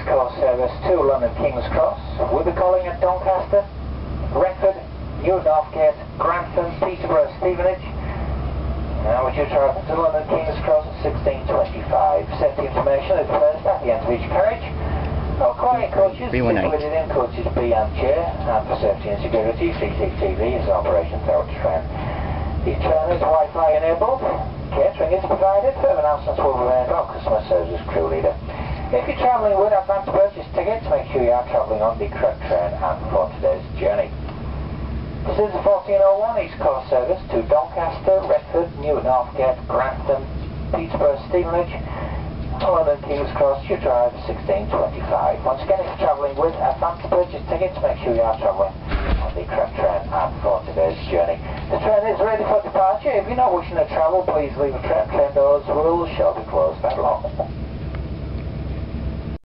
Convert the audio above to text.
Coast service to London King's Cross. We'll be calling at Doncaster, Retford, New Northgate, Grantham, Peterborough, Stevenage. Now would you travel to London King's Cross at 16:25. Safety information is first at the end of each carriage. All quiet coaches, situated in coaches B and J, and for safety and security, CCTV is operation throughout the train. The train is Wi-Fi enabled. Catering is provided. Further announcements will be made by customer service crew leader. If you're travelling with advance purchase tickets, make sure you are travelling on the correct train and for today's journey. This is the 1401 East Coast service to Doncaster, Retford, New Northgate, Grantham, Peterborough, Stevenage, London King's Cross. You drive 16:25. Once again, if you're travelling with advance purchase tickets, make sure you are travelling on the correct train and for today's journey. The train is ready for departure. If you're not wishing to travel, please leave the train doors will shall be closed that long.